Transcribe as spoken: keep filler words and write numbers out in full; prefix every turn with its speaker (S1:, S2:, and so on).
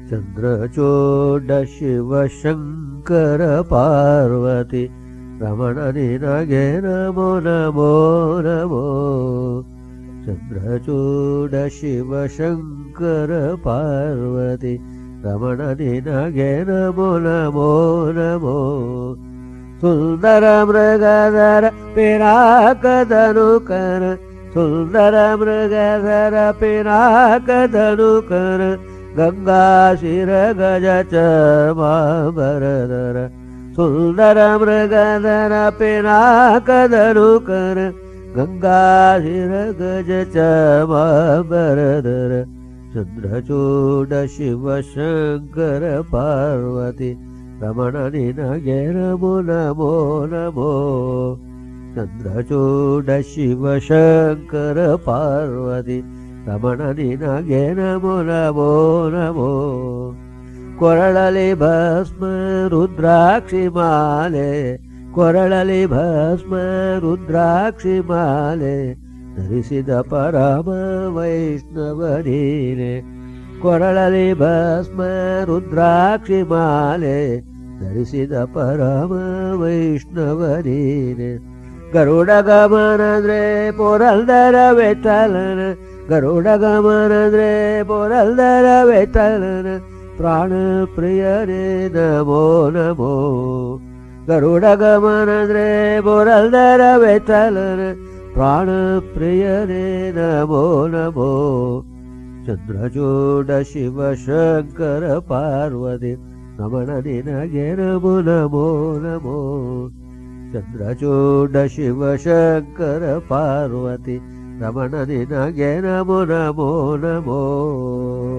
S1: ಚಂದ್ರಚೂಡ ಶಿವ ಶಂಕರ ಪಾರ್ವತಿ ರಮಣ ನಿನಗೆ ನಮೋ ನಮೋ ನಮೋ. ಚಂದ್ರಚೂಡ ಶಿವ ಶಂಕರ ಪಾರ್ವತಿ ರಮಣ ನಿನಗೆ ನಮೋ ನಮೋ ನಮೋ. ಸುಂದರ ಮೃಗಧರ ಪಿನಾಕದನುಕರ ಸುಂದರ ಮೃಗಧರ ಪಿನಾಕದನುಕರ ಗಂಗಾ ಶಿರ ಗಜ ಚರ್ಮಾಂಬರಧರ. ಸುಂದರ ಮೃಗಧರ ಪಿನಾಕದನುಕರ ಗಂಗಾ ಶಿರ ಗಜ ಚರ್ಮಾಂಬರಧರ. ಚಂದ್ರಚೂಡ ಶಿವ ಶಂಕರ ಪಾರ್ವತಿ ರಮಣ ನಿನಗೆ ನಮೋ ನಮೋ ನಮೋ. ಚಂದ್ರಚೂಡ ಶಿವ ಶಂಕರ ಪಾರ್ವತಿ ರಮಣ ನಿನಗೆ ನಮೋ ನಮೋ ನಮೋ. ಕೊರಳಲಿ ಭಸ್ಮ ರುದ್ರಾಕ್ಷಿ ಮಾಲೆ ಕೊರಳಲಿ ಭಸ್ಮ ರುದ್ರಾಕ್ಷಿ ಮಾಲೆ ಧರಿಸಿದ ಪರಮ ವೈಷ್ಣವ ನೀನೆ. ಕೊರಳಲಿ ಭಸ್ಮ ರುದ್ರಾಕ್ಷಿ ಮಾಲೆ ಧರಿಸಿದ ಪರಮ ವೈಷ್ಣವ ನೀನೆ. ಗರುಡ ಗಮನಂದ್ರೆ ಪುರಂದರ ವಿಠಲನ ಗರುಡ ಗಮನಂದ್ರೆ ಪುರಂದರ ವಿಠಲನ ಪ್ರಾಣ ಪ್ರಿಯರೇ ನಮೋ ನಮೋ. ಗರುಡ ಗಮನಂದ್ರೆ ಪುರಂದರ ವಿಠಲನ ಪ್ರಾಣ ಪ್ರಿಯರೇ ನಮೋ ನಮೋ. ಚಂದ್ರಚೂಡ ಶಿವ ಶಂಕರ ಪಾರ್ವತಿ ರಮಣ ನಿನಗೆ ನಮೋ ನಮೋ ನಮೋ. ಚಂದ್ರಚೂಡ ಶಿವ ಶಂಕರ ಪಾರ್ವತಿ ರಮಣ ನಿನಗೆ ನಮೋ ನಮೋ ನಮೋ.